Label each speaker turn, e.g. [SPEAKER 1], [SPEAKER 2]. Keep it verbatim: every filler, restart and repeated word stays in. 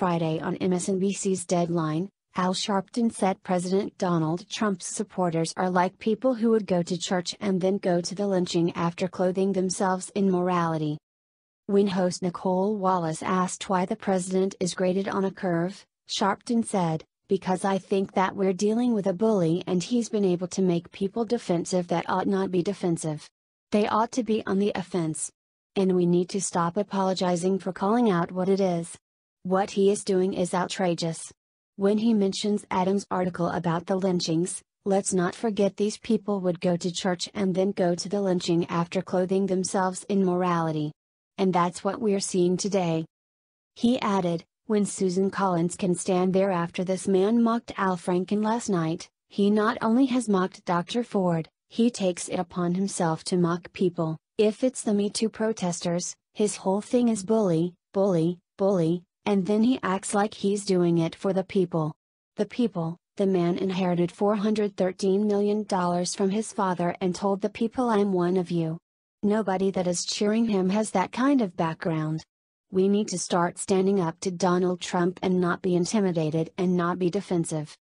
[SPEAKER 1] Friday on M S N B C's Deadline, Al Sharpton said President Donald Trump's supporters are like people who would go to church and then go to the lynching after clothing themselves in morality. When host Nicole Wallace asked why the president is graded on a curve, Sharpton said, "Because I think that we're dealing with a bully and he's been able to make people defensive that ought not be defensive. They ought to be on the offense. And we need to stop apologizing for calling out what it is. What he is doing is outrageous." When he mentions Adam's article about the lynchings, let's not forget these people would go to church and then go to the lynching after clothing themselves in morality. And that's what we're seeing today. He added, "When Susan Collins can stand there after this man mocked Al Franken last night, he not only has mocked Doctor Ford, he takes it upon himself to mock people. If it's the Me Too protesters, his whole thing is bully, bully, bully, and then he acts like he's doing it for the people. The people." The man inherited four hundred thirteen million dollars from his father and told the people, "I'm one of you." Nobody that is cheering him has that kind of background. We need to start standing up to Donald Trump and not be intimidated and not be defensive.